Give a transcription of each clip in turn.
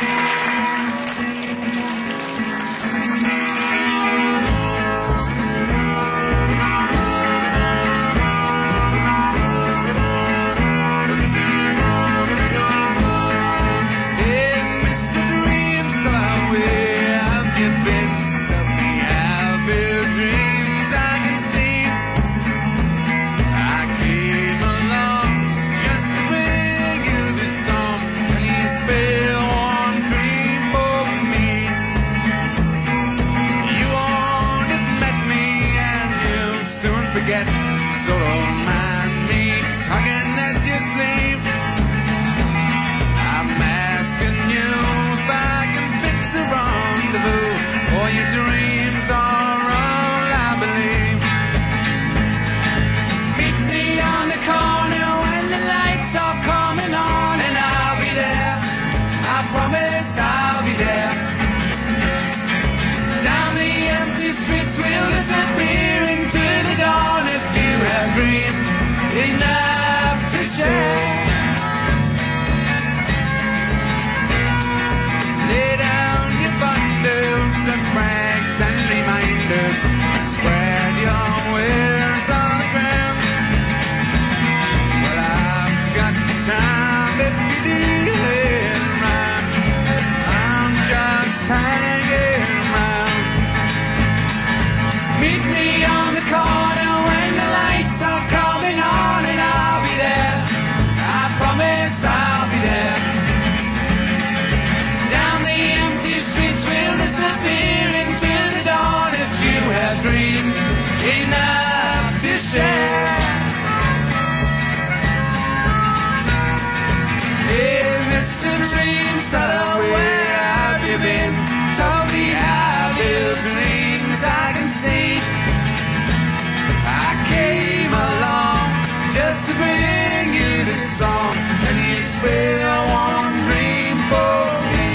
So don't mind me tugging at your sleeve. I'm asking you if I can fix a rendezvous, for your dreams are all I believe. Meet me on the corner when the lights are coming on, and I'll be there. I promise I'll be there. Down the empty streets we'll disappear into the dawn if you have dreams enough to share. Lay down your bundles of rags and reminders, spread your wares on the ground. Well, I've got time if you need it around. I'm just hanging around. Meet me on the corner when the lights are coming on, and I'll be there. I promise I'll be there. Down the empty streets we'll disappear into the dawn if you have dreams enough to share. Hey, Mr. Dreamseller, where have you been? Tell me how your dreams I can see. I came along just to bring you this song, and you spare one dream for me.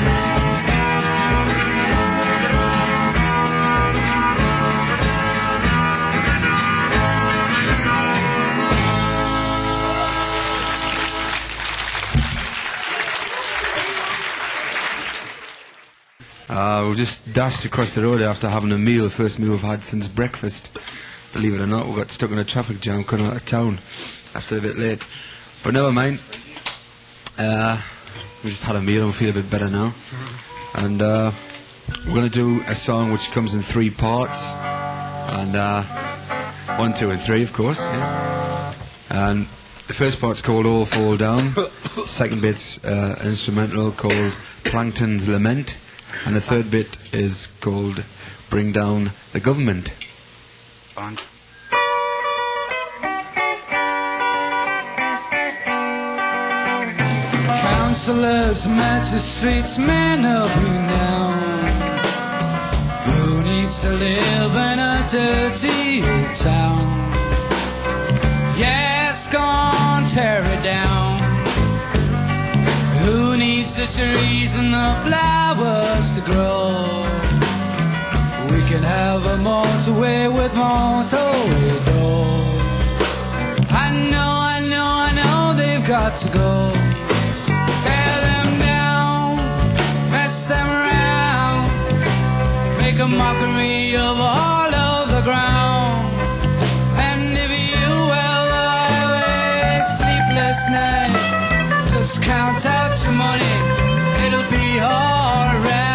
We just dashed across the road after having a meal, first meal we've had since breakfast. Believe it or not, we got stuck in a traffic jam coming out of town after a bit late. But never mind. We just had a meal and we feel a bit better now. And we're going to do a song which comes in 3 parts. And 1, 2 and 3, of course. Yes. And the first part's called All Fall Down. Second bit's an instrumental called Plankton's Lament. And the third bit is called Bring Down the Government. Bond. Councillors, magistrates, men of renown, who needs to live in a dirty old town? Yes, go on, tear it down. Who needs the trees and the flowers to grow? We can have a motorway with motorway door. I know they've got to go. Tear them down, mess them around, make a mockery of all of the ground. And if you will have a sleepless night, just count out your money, it'll be alright.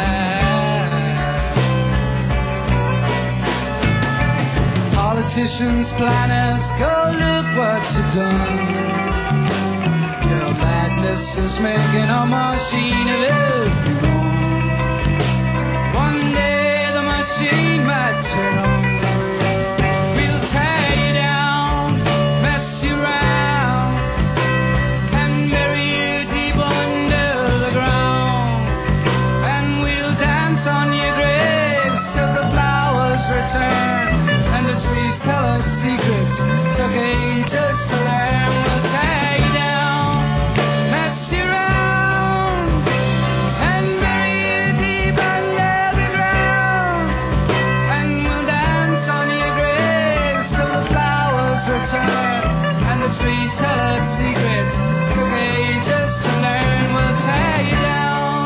Politicians, planners, go look what you've done. Your madness is making a machine of everyone. One day the machine might turn on. We'll tear you down, mess you around, and bury you deep under the ground. And we'll dance on your graves till the flowers return, and the trees tell us secrets took ages to learn. We'll tear you down, mess you around, and bury you deep under the ground. And we'll dance on your graves till the flowers return, and the trees tell us secrets took ages to learn. We'll tear you down.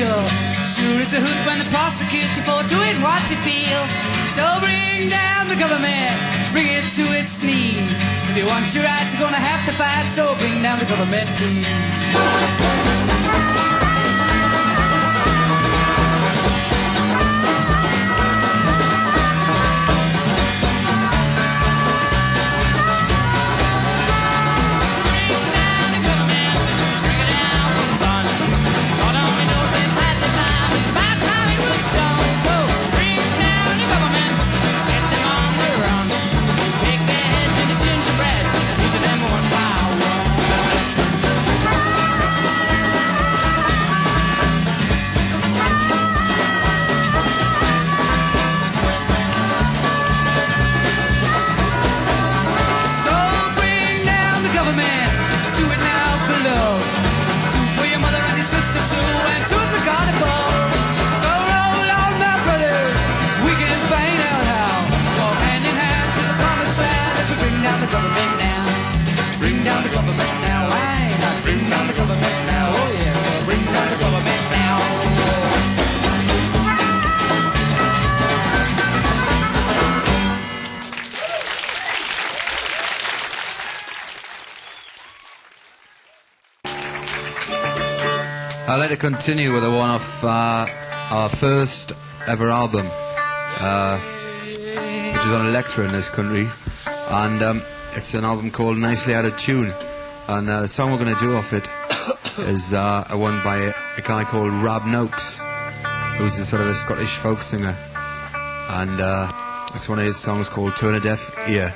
deal. Sure, it's a hoot when they prosecute you for doing what you feel. So bring down the government, bring it to its knees. If you want your rights, you're gonna have to fight, so bring down the government, please. I'd like to continue with one of our first ever album, which is on Elektra in this country, and it's an album called Nicely Out of Tune, and the song we're going to do off it is one by a guy called Rab Noakes, who's a sort of a Scottish folk singer, and it's one of his songs called Turn a Deaf Ear.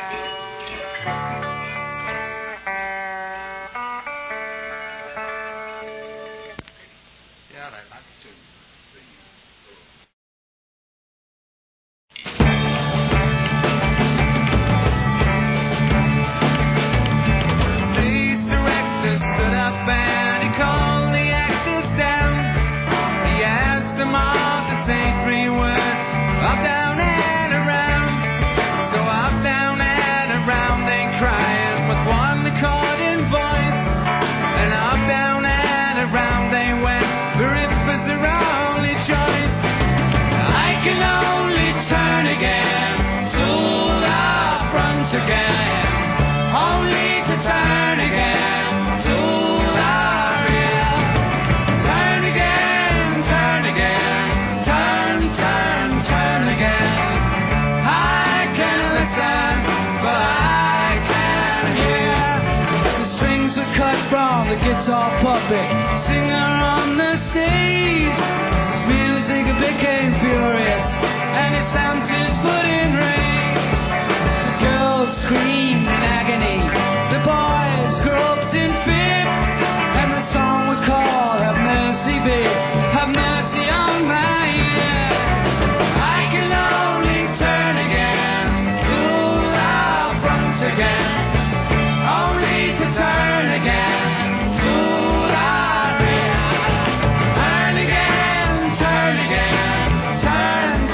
The guitar puppet singer on the stage. This music became furious and he stamped his foot in rage. The girls screamed in agony, the boys groped in fear, and the song was called Have Mercy Babe, Have Mercy on My Ear. I can only turn again to the front again, only to turn again. Turn again, turn again, turn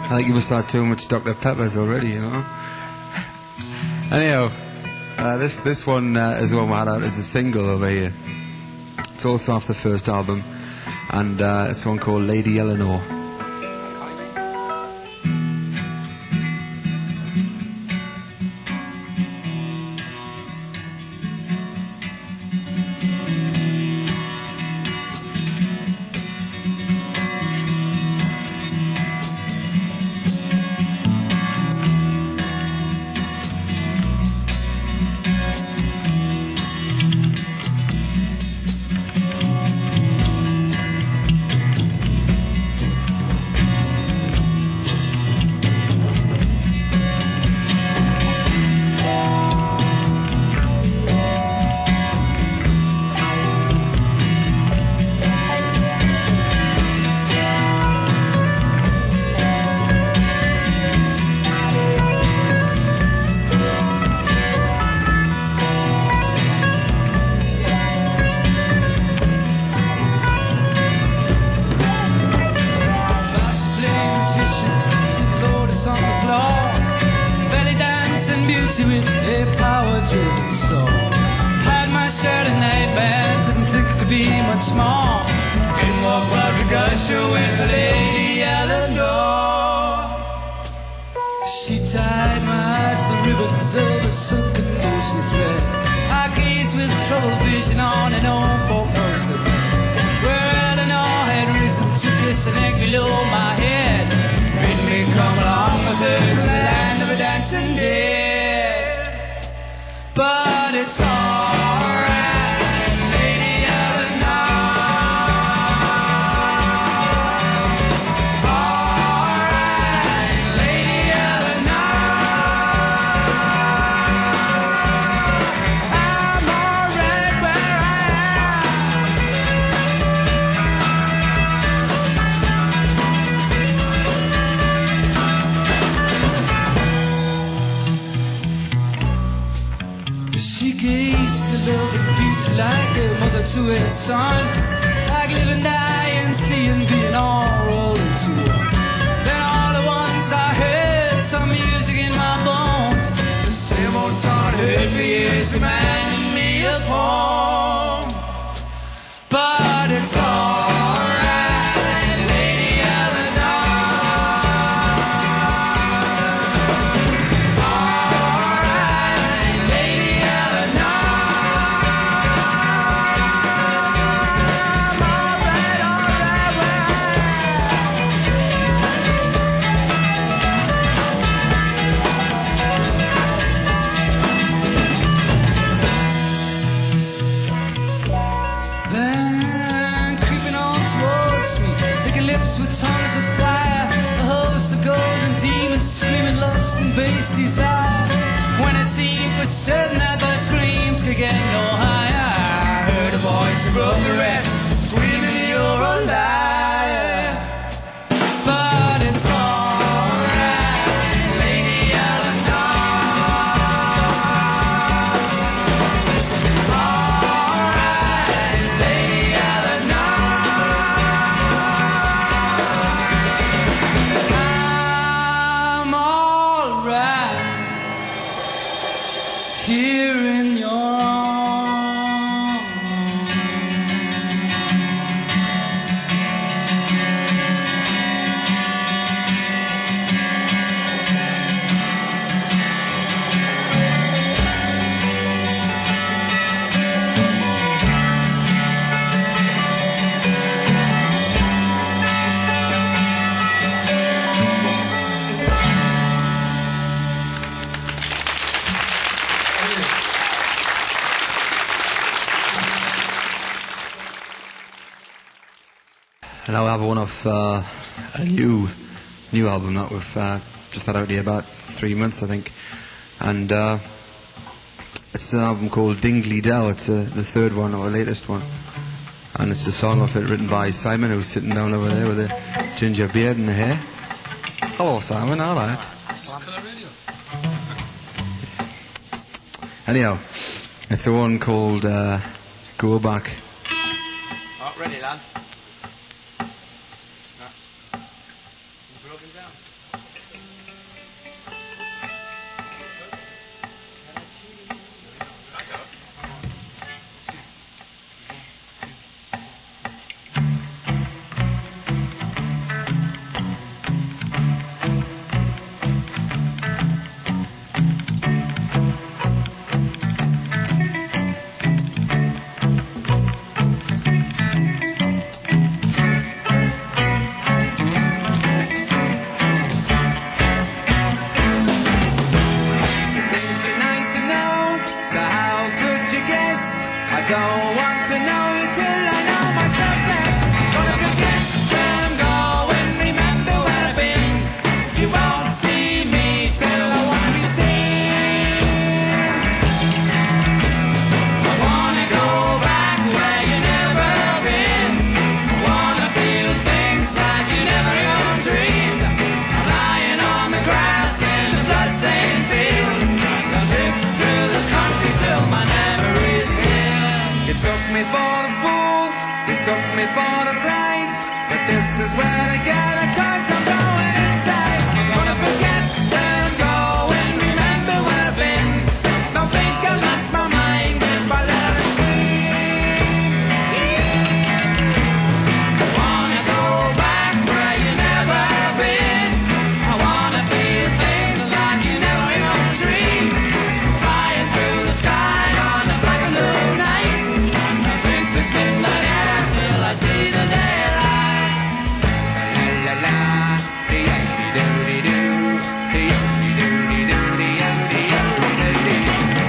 I think you must have had too much Dr. Peppers already, you know. Anyhow, this one is the one we had out as a single over here. It's also off the first album, and it's one called Lady Eleanor. With a power-driven soul, had my share of nightmares, didn't think it could be much more. In walked Rodrigo with Lady Eleanor. She tied my eyes to the ribbons of a sunken ocean thread. I gazed with troubled vision on an old four-poster bed, where Eleanor had risen to kiss an egg below my head, bid me come along with her to the land of the dancing dead. But it's alright, Lady Eleanor. Alright, Lady Eleanor. I'm alright where I She gazed at the love and beauty like a mother to a son, like live and die and see and being all rolled into one. Then all at once I heard some music in my bones. The same old song I heard for years reminding me of home. But it's alright, Lady Eleanor. Alright, Lady Eleanor. I'm alright, alright, Then creeping on towards me, licking lips with tongues of fire, a host of golden demons screaming lust and base desire. When it seemed for certain that their screams could get no higher, I heard a voice above the rest, screaming, "You're a liar." But it's alright, Lady Eleanor. Alright, Lady Eleanor. I'm alright here in your And now I have one off a new album that we've just had out here about 3 months, I think. And it's an album called Dingley Dell. It's the third one, or the latest one. And it's a song off it written by Simon, who's sitting down over there with a ginger beard and the hair. Hello, Simon. All right. Anyhow, it's a one called Go Back. Oh, ready, lad. Broken down. want to know you till I know myself less. Gonna forget where I'm going, remember where I've been. You won't see me till I wanna be seen. I wanna go back where you never been. I wanna feel things like you never even dreamed. I'm lying on the grass in the bloodstained field. I'll drift through this country till my memories end. You took me for a fool, you took me for a ride, but this is where I gotta, 'cause I'm going inside. I'm gonna forget where I'm going, remember where I've been. Don't think I lost my mind if I let it be. I wanna go back where you never been. I wanna feel things like you never even dreamed. Flying through the sky on a black and blue night. I drink this midnight air till I see the daylight. La la la, dee-dee-doo-dee-doo, dee-dee-doo-dee-doo-dee-doo-dee-doo-dee.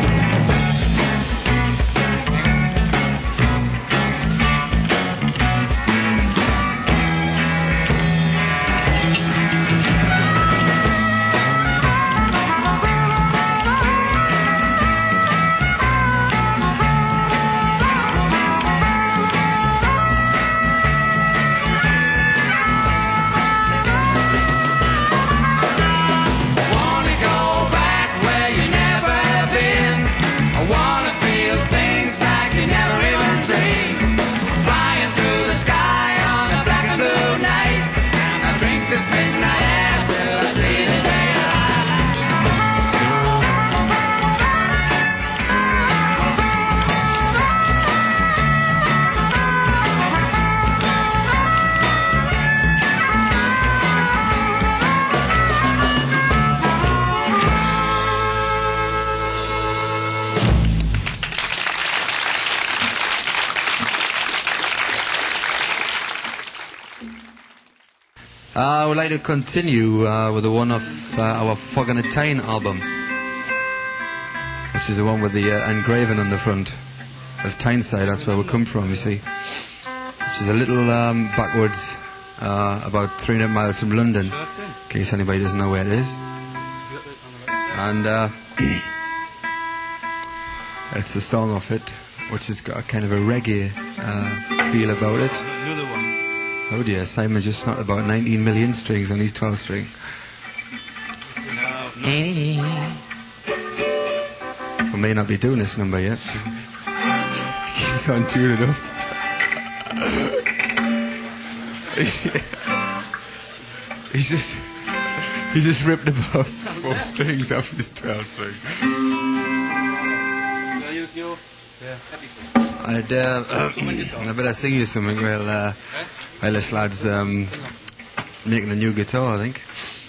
Wanna go back where you never been. I wanna feel things like you never even dreamed. Flying through the sky on a black and blue night. And I drink this midnight air till I see the daylight. I would like to continue with the one of our Fog and a Tyne album, which is the one with the engraving on the front of Tyneside. That's where we come from, you see, which is a little backwards, about 300 miles from London, in case anybody doesn't know where it is. And it's a song of it which has got a kind of a reggae feel about it. Another one. Oh dear, Simon just snapped about 19 million strings on his 12 string. No, We may not be doing this number yet. Keeps on tuning up. He just ripped about 4 strings off his 12 string. Can I use your? Yeah. I better sing you something while this lad's making a new guitar, I think.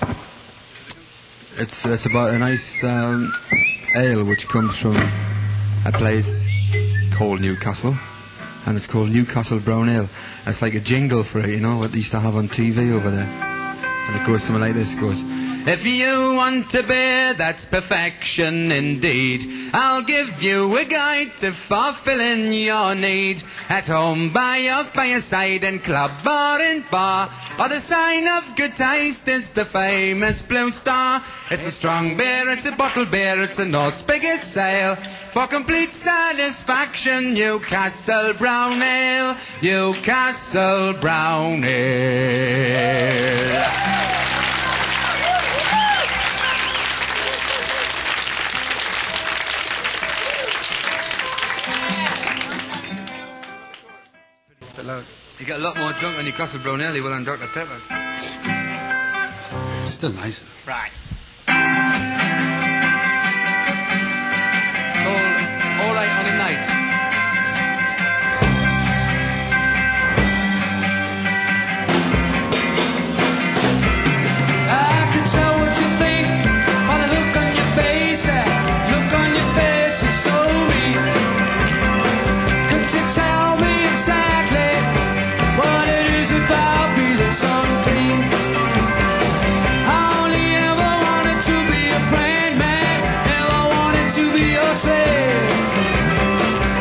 It's about a nice ale which comes from a place called Newcastle, and it's called Newcastle Brown Ale. It's like a jingle for it, you know, what they used to have on TV over there. And it goes something like this, it goes, if you want a beer that's perfection indeed, I'll give you a guide to fulfilling your need. At home, by your fireside, in club or in bar, or the sign of good taste is the famous Blue Star. It's a strong beer, it's a bottled beer, it's the North's biggest sale. For complete satisfaction, Newcastle Brown Ale, Newcastle Brown Ale. You get a lot more drunk on Newcastle Brown Ale than on Dr. Pepper's. Still nice. Right. It's called All Right on a Night. I can tell what you think by the look on your face. Look on your face is so real. Could you tell me exactly what it is about me that's unclean? I only ever wanted to be a friend, man. Never wanted to be your slave.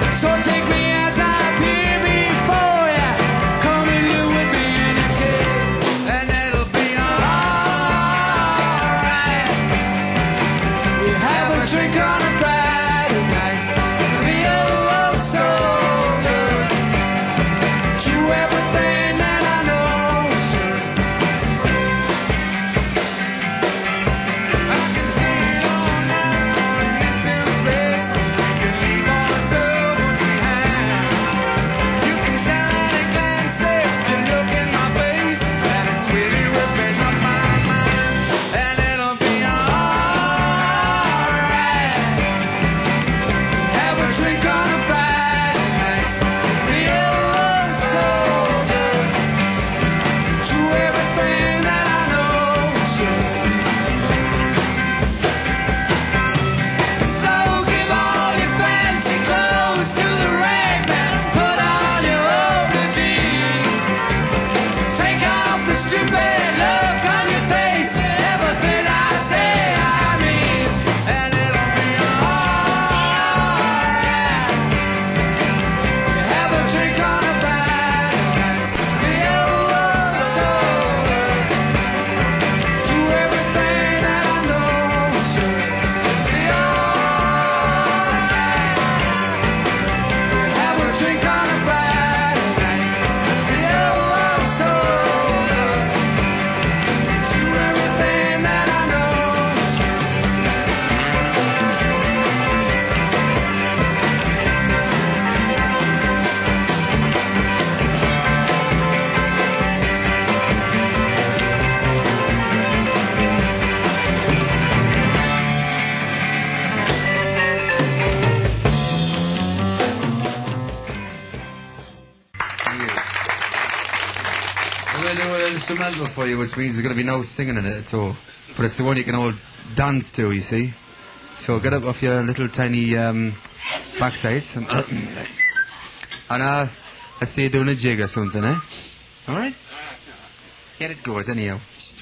I'm going to do an instrumental for you, which means there's going to be no singing in it at all. But it's the one you can all dance to, you see. So get up off your little tiny backsides and let's see you doing a jig or something, eh? All right? Here it goes, anyhow.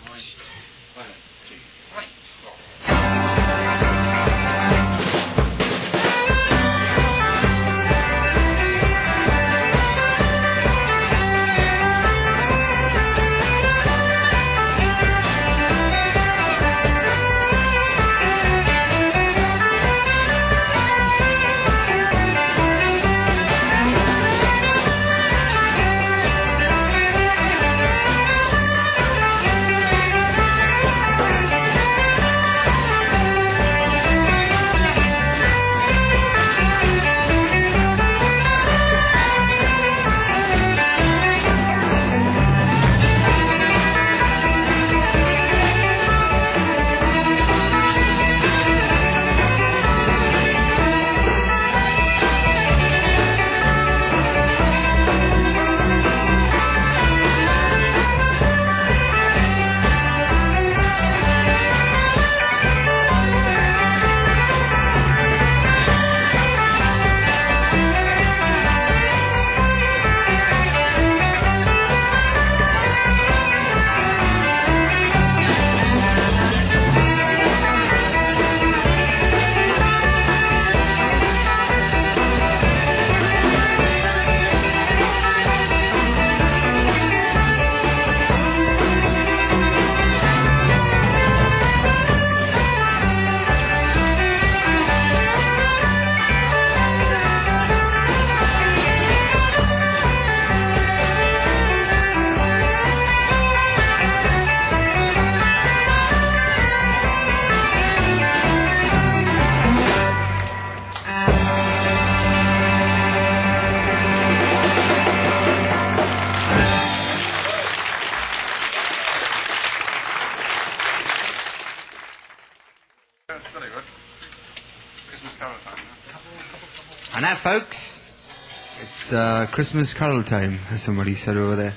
And now, folks, it's Christmas carol time, as somebody said over there.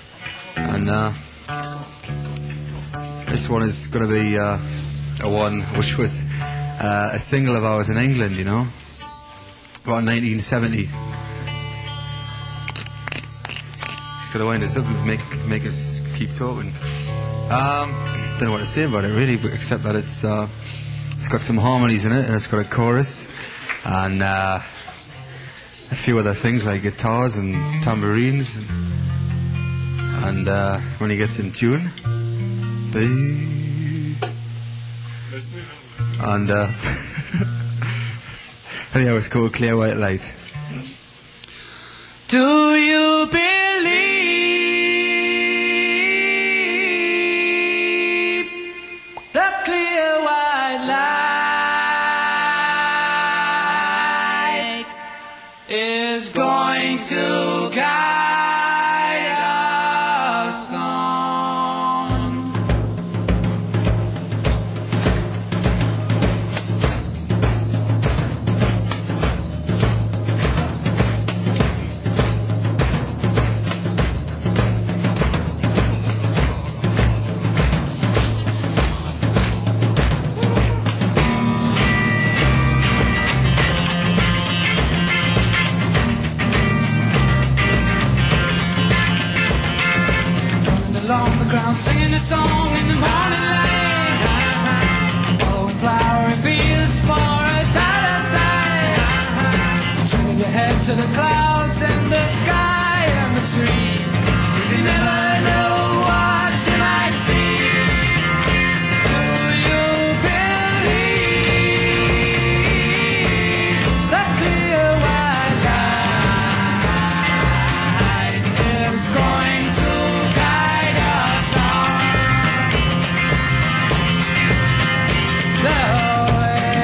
And this one is going to be a one which was a single of ours in England, you know, about 1970. Just got to wind us up and make us keep talking. Don't know what to say about it really, but except that it's got some harmonies in it, and it's got a chorus, and a few other things like guitars and tambourines, and when he gets in tune, and anyhow, it's called Clear White Light. Do you believe the clear white light is going to guide us on? Along the ground, singing a song in the morning light. Oh, flowery fields, forests out of sight. Turn your head to the clouds and the sky and the tree, 'cause you never know what you might see. Do you believe the clear white light is going to guide us on the way?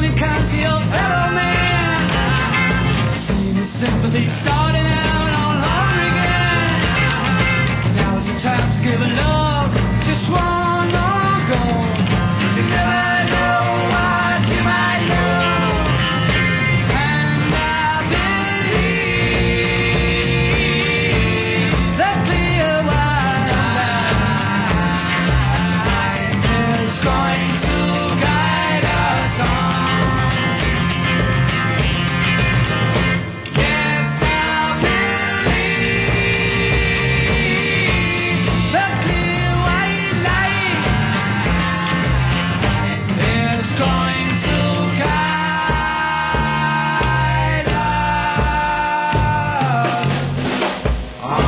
be kind to your fellow man. Seeing the sympathy starting out all over again. Now's the time to give a love, just one more go. You never know what you might know. And I believe the clear white light is going to guide us on. Yes, I believe the clear white light is going to guide us on.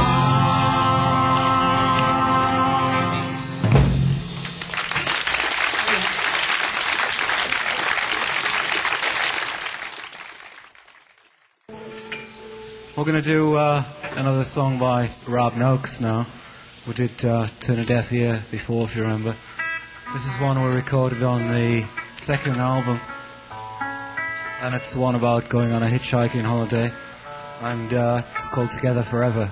We're going to do another song by Rob Noakes now. We did Turn a Deaf Ear before, if you remember. This is one we recorded on the second album, and it's one about going on a hitchhiking holiday, and it's called Together Forever.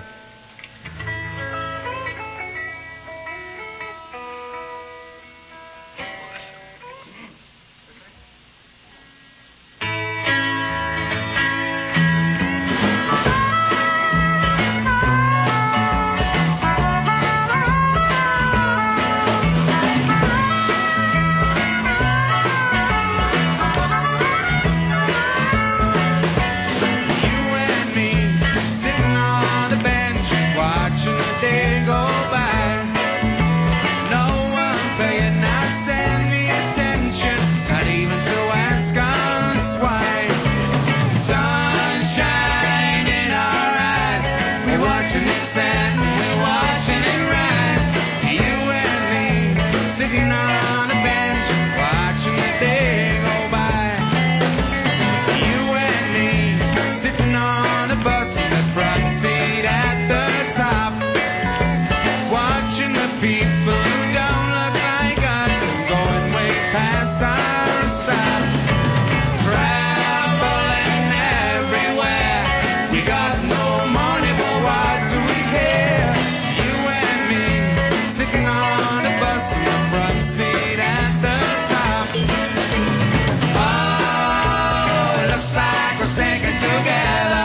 You and me sitting on the bench, watching the day go by. No one paying us any attention, not even to ask us why. Sunshine in our eyes, we're watching it set, we're watching it rise. You and me sitting on the bench, watching the day go by. You and me sitting on a bus in the front seat at the top, watching the people who don't look like us going way past our stop. Traveling everywhere, we got no money, but what do we care? You and me sitting on a bus in the front seat at the top. Oh, looks like we're sticking together.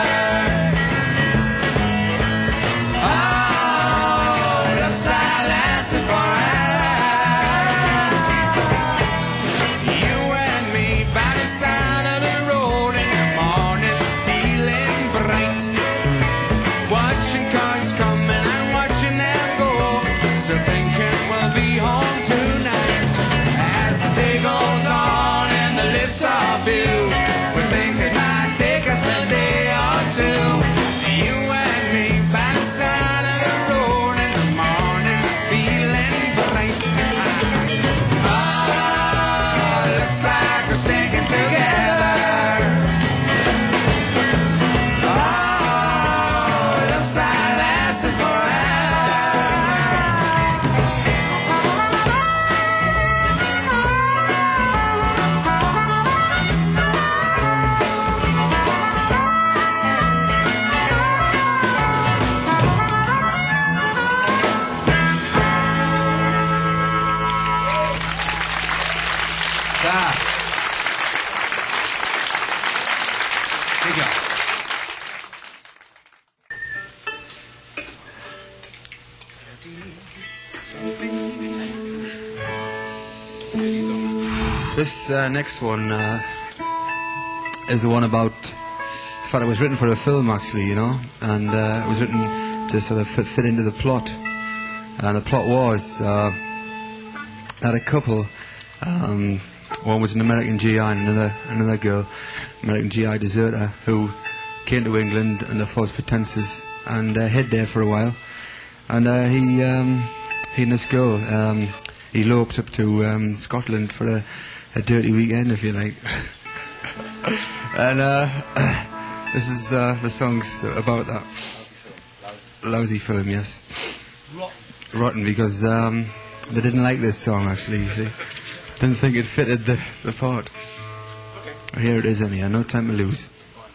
Oh, looks like lasting forever. You and me by the side of the road in the morning, feeling bright. Watching cars coming and watching them go, so thinking we'll be home tonight. As the day goes on and the lifts are few, we think it might take us a day or two. You and me by the side of the road in the morning, feeling bright. Oh, looks like we're sticking together. Oh, looks like lasting forever. Here you go. This next one is the one about. In fact, it was written for a film, actually, you know, and it was written to sort of fit into the plot. And the plot was that a couple, one was an American GI and another girl, American GI deserter, who came to England under false pretenses and hid there for a while. And he and this girl eloped up to Scotland for a dirty weekend, if you like. And this is the song's about that. Lousy film, yes. Rotten, because they didn't like this song, actually, you see. Didn't think it fitted the part. Okay. Here it is anyhow, no time to lose.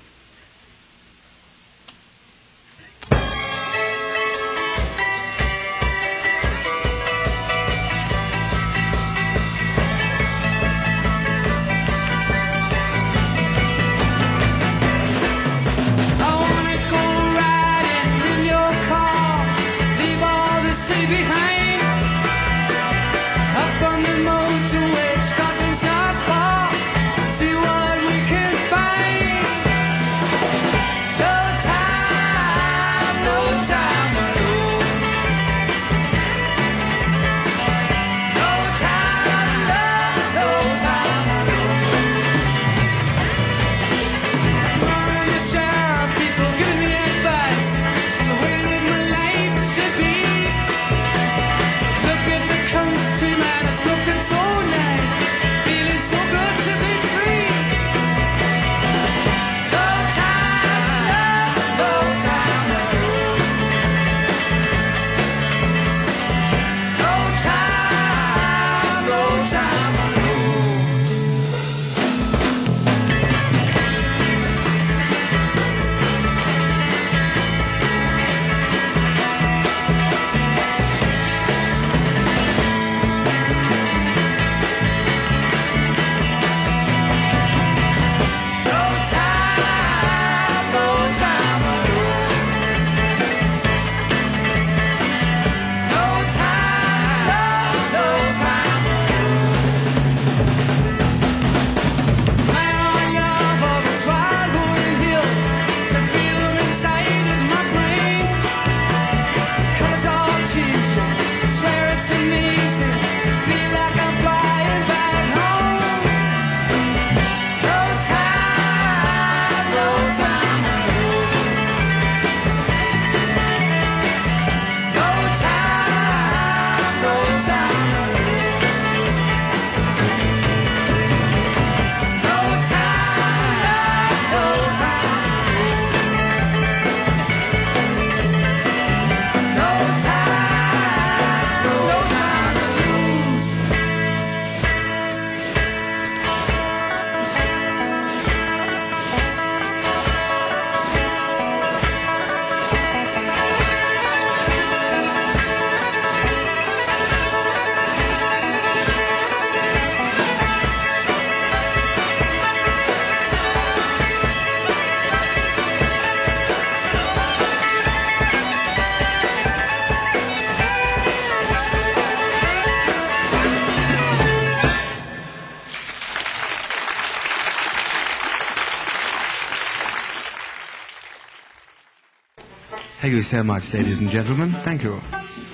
Thank you so much, ladies and gentlemen. Thank you.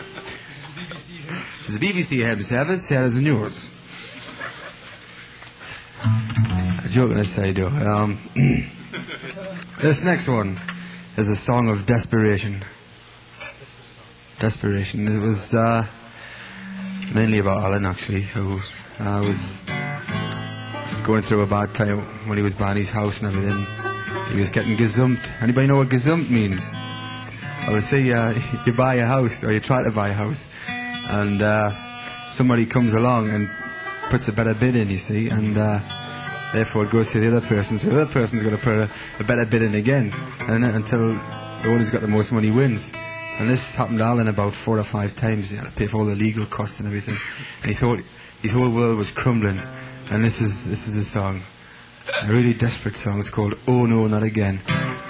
This is the BBC Home Service, here is the news. A joke aside, though. This next one is a song of desperation. Desperation. It was mainly about Alan, actually, who was going through a bad time when he was buying his house and everything. He was getting gazumped. Anybody know what gazumped means? I would say you buy a house, or you try to buy a house, and somebody comes along and puts a better bid in, you see, and therefore it goes to the other person, so the other person's going to put a better bid in again, and until the one who's got the most money wins. And this happened to Alan about 4 or 5 times. He had to pay for all the legal costs and everything, and he thought his whole world was crumbling. And this is the song, a really desperate song. It's called "Oh No, Not Again."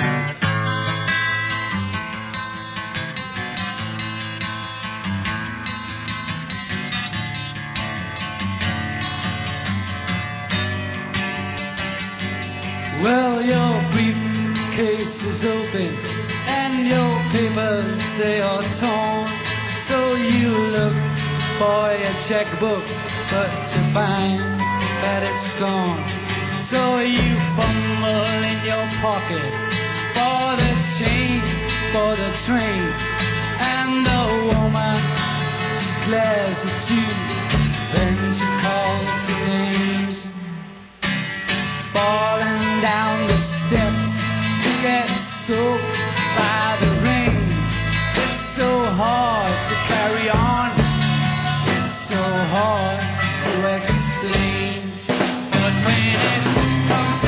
Well, your briefcase is open and your papers, they are torn. So you look for your checkbook, but you find that it's gone. So you fumble in your pocket for the change for the train. And the woman, she glares at you, then she calls your names. Falling down the steps, gets soaked by the rain. It's so hard to carry on, it's so hard to explain. But when it comes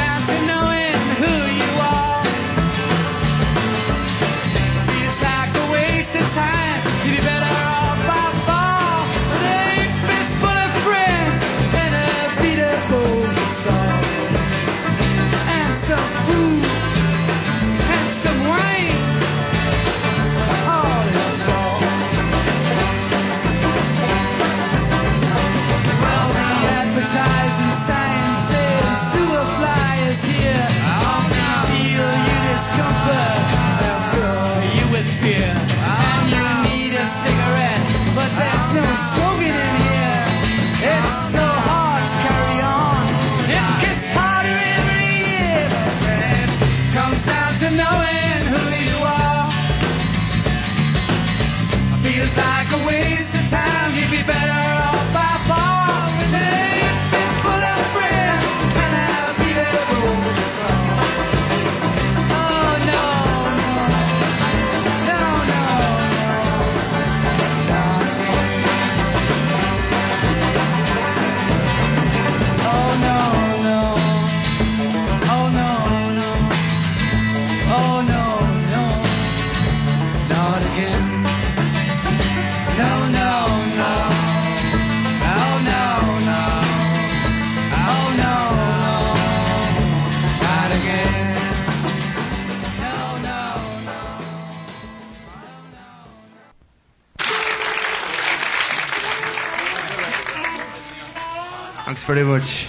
Thanks very much.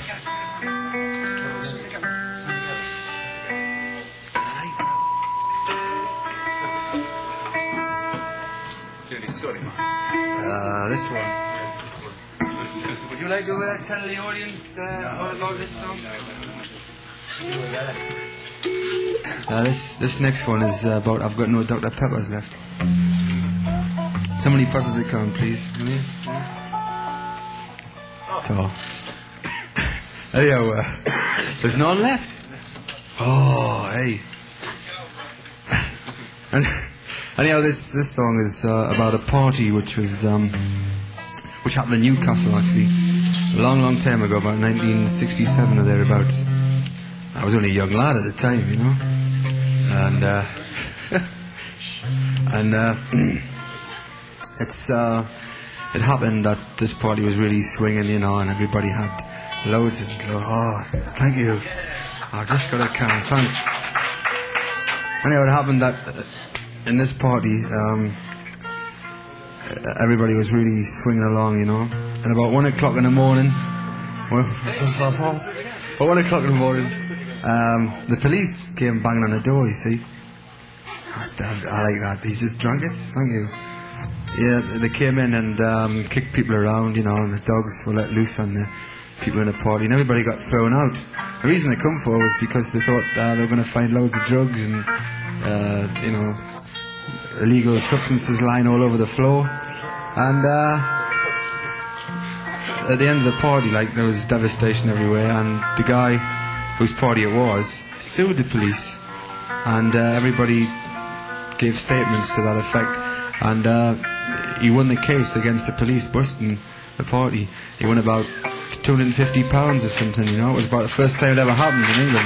This one. Would you like to tell the audience all about this song? This next one is about I've got no Dr. Peppers left. Somebody passes the can, please. Oh. Anyhow, there's none left. Oh, hey. Anyhow, this song is about a party which was which happened in Newcastle actually, a long time ago, about 1967 or thereabouts. I was only a young lad at the time, you know, and it happened that this party was really swinging, you know, and everybody had loads of thank you. I just got a can, thanks. Anyhow, it happened that in this party, everybody was really swinging along, you know. And about 1 o'clock in the morning, the police came banging on the door, you see. I like that. He's just drunk it. Thank you. Yeah, they came in and kicked people around, you know, and the dogs were let loose on the people in the party, and everybody got thrown out. The reason they come for was because they thought they were going to find loads of drugs and, you know, illegal substances lying all over the floor. And at the end of the party, like, there was devastation everywhere, and the guy whose party it was sued the police, and everybody gave statements to that effect, and he won the case against the police busting the party. He won about £250 or something, you know. It was about the first time it ever happened in England.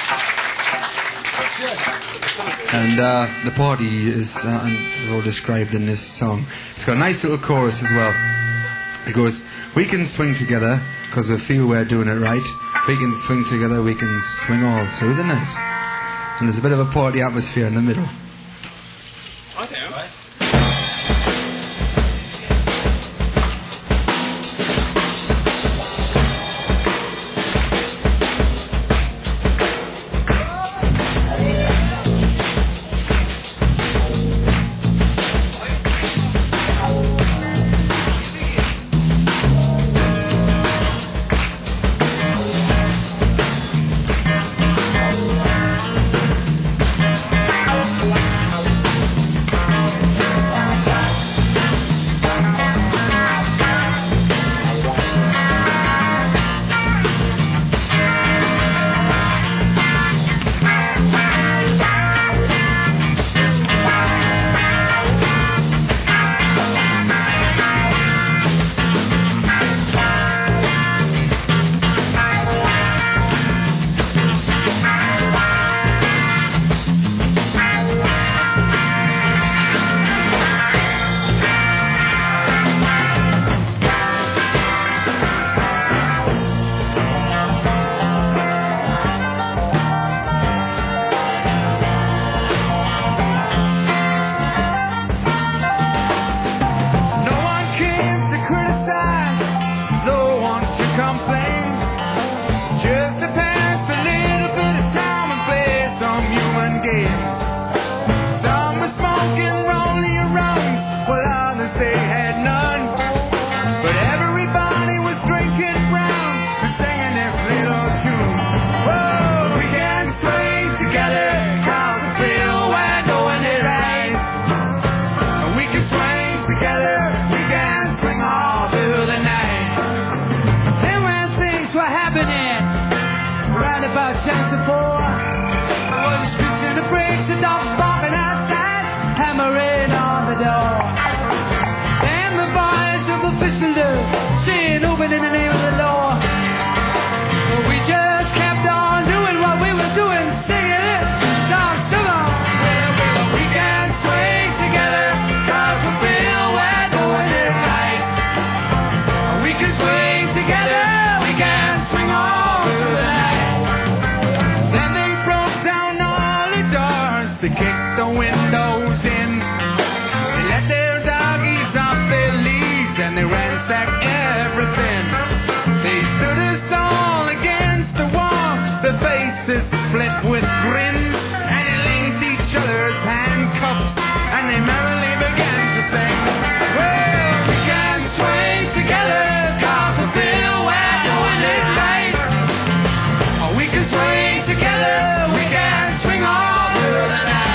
And the party is all described in this song. It's got a nice little chorus as well. It goes, we can swing together because we feel we're doing it right. We can swing together, we can swing all through the night. And there's a bit of a party atmosphere in the middle. They kicked the windows in, they let their doggies off their leads, and they ransacked everything. They They stood us all against the wall, their faces split with grins, and they linked each other's handcuffs, and they merrily began to sing. Well, we can swing together, 'cause we feel we're doing it right. Or we can swing together, we can swing all through the night.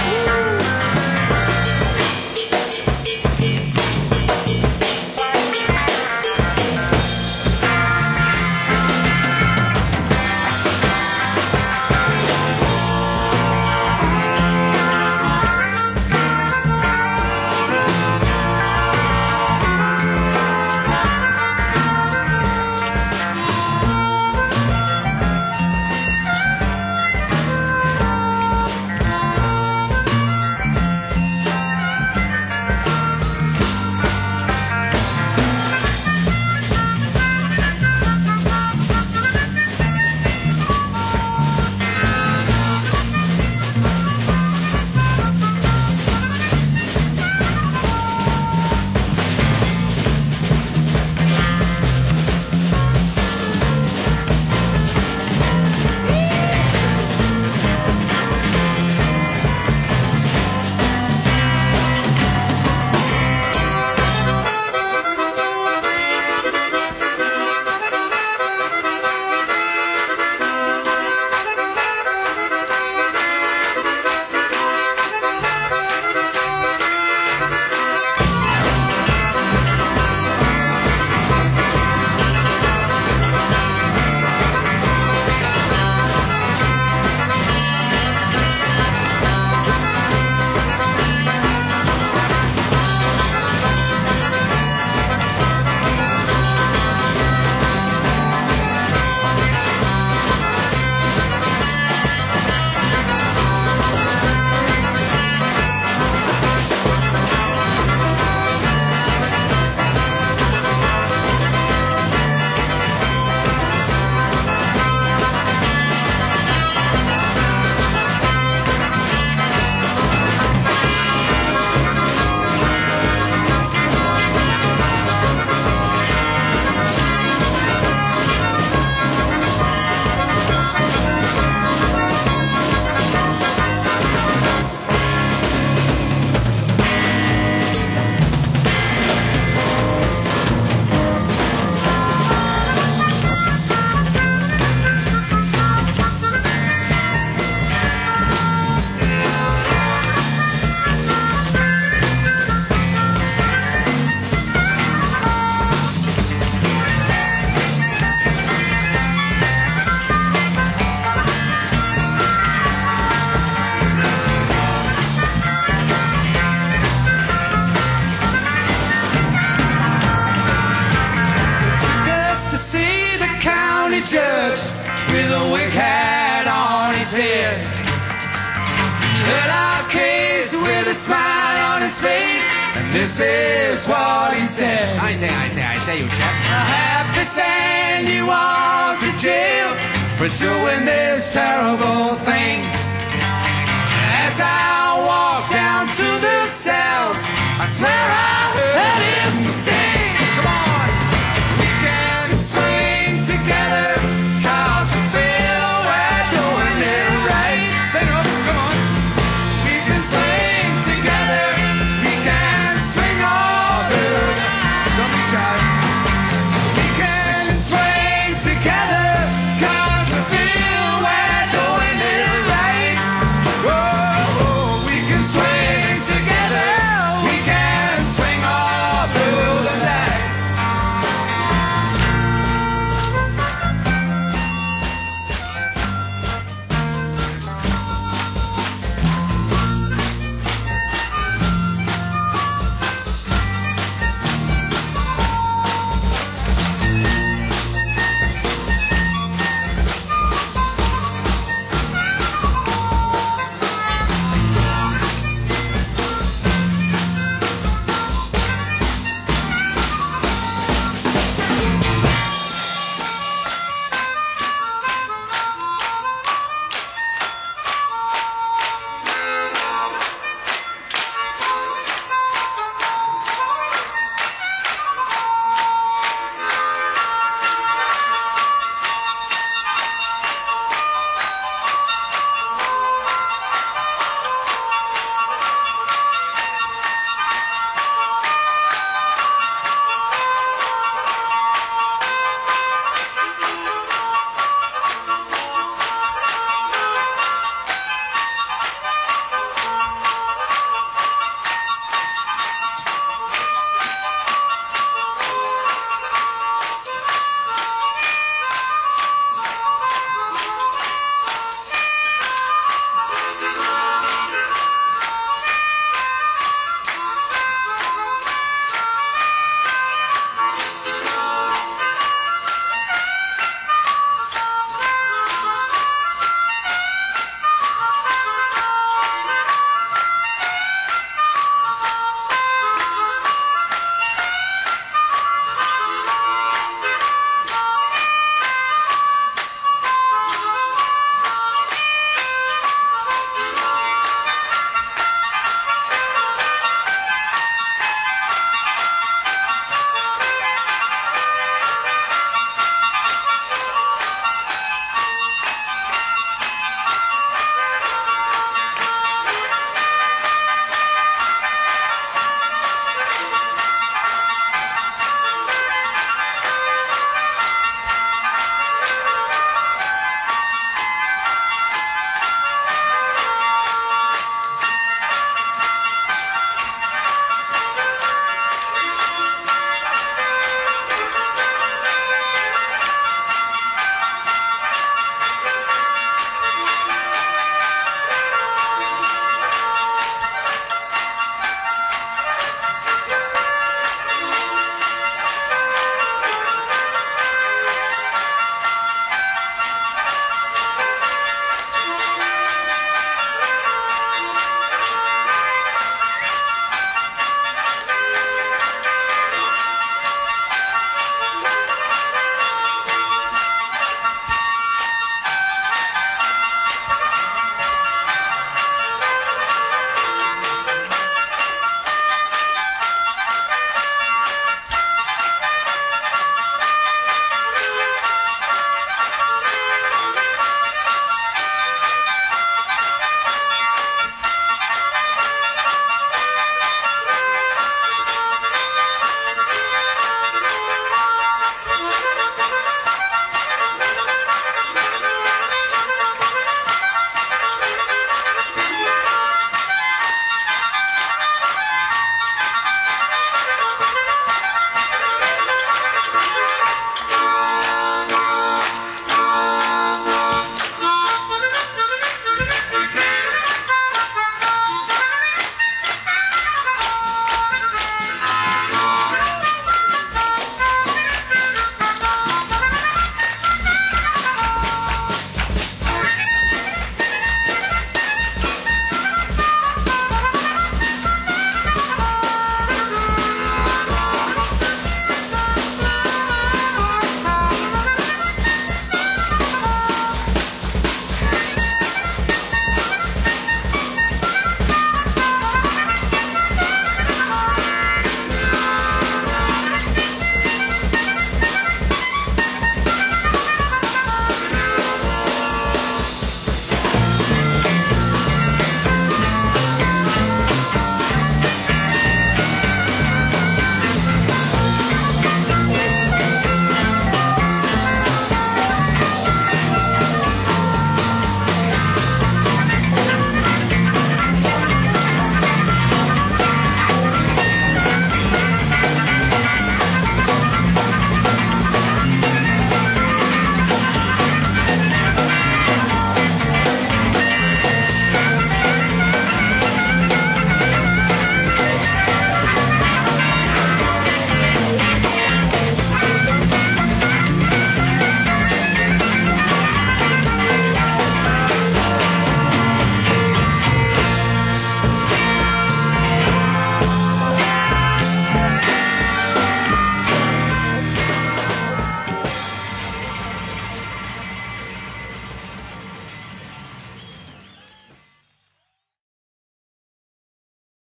Judge with a wig hat on his head. He heard our case with a smile on his face, and this is what he said. I say, you chaps. A happy send you off to jail for doing this terrible thing. As I walk down to the cells, I swear I heard it.